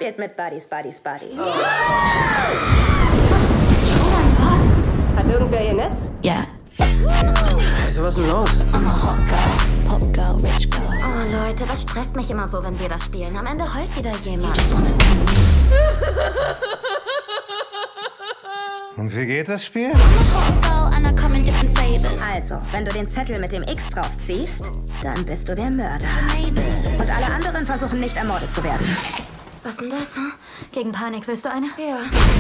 spielt mit Buddies. Oh mein Gott. Hat irgendwer ihr Netz? Ja. Also, was ist denn los? I'm a hot girl, pop girl, rich girl. Oh Leute, das stresst mich immer so, wenn wir das spielen. Am Ende heult wieder jemand. Und wie geht das Spiel? Also, wenn du den Zettel mit dem X drauf ziehst, dann bist du der Mörder. Und alle anderen versuchen nicht ermordet zu werden. Was denn das? Hm? Gegen Panik willst du eine? Ja.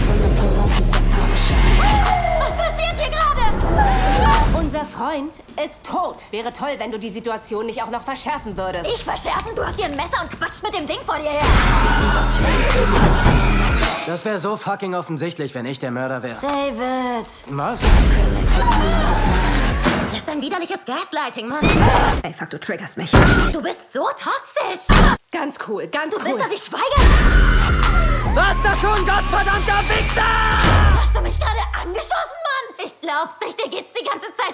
Was passiert hier gerade? Unser Freund ist tot. Wäre toll, wenn du die Situation nicht auch noch verschärfen würdest. Ich verschärfen? Du hast hier ein Messer und quatscht mit dem Ding vor dir her. Das wäre so fucking offensichtlich, wenn ich der Mörder wäre. David. Was? Das ist ein widerliches Gaslighting, Mann. Ey, fuck, du triggerst mich. Du bist so toxisch. Ganz cool, ganz Du cool. willst, dass ich schweige? Was das tun, gottverdammter Wichser! Hast du mich gerade angeschossen, Mann? Ich glaub's nicht, dir geht's die ganze Zeit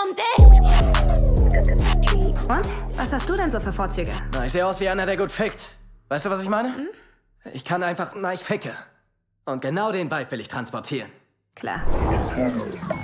immer nur um dich. Und? Was hast du denn so für Vorzüge? Na, ich sehe aus wie einer, der gut fickt. Weißt du, was ich meine? Ich kann einfach, ich ficke. Und genau den Vibe will ich transportieren. Klar.